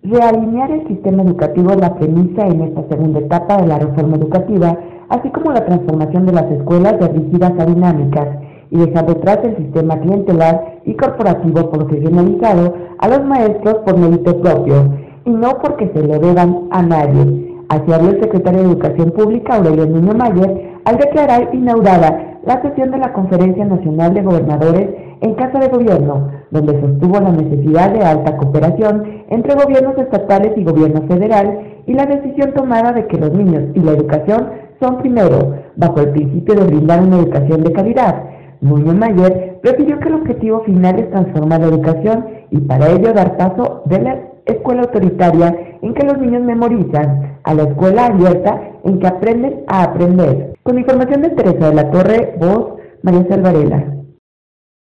Realinear el sistema educativo es la premisa en esta segunda etapa de la reforma educativa, así como la transformación de las escuelas de rígidas a dinámicas y dejar detrás el sistema clientelar y corporativo profesionalizado a los maestros por mérito propio y no porque se le deban a nadie. Así habló el secretario de Educación Pública, Aurelio Nuño Mayer, al declarar inaugurada la sesión de la Conferencia Nacional de Gobernadores en Casa de Gobierno, donde sostuvo la necesidad de alta cooperación entre gobiernos estatales y gobierno federal y la decisión tomada de que los niños y la educación son primero, bajo el principio de brindar una educación de calidad. Nuño Mayer refirió que el objetivo final es transformar la educación y para ello dar paso de la escuela autoritaria en que los niños memorizan a la escuela abierta en que aprenden a aprender. Con información de Teresa de la Torre, voz María Salvarela.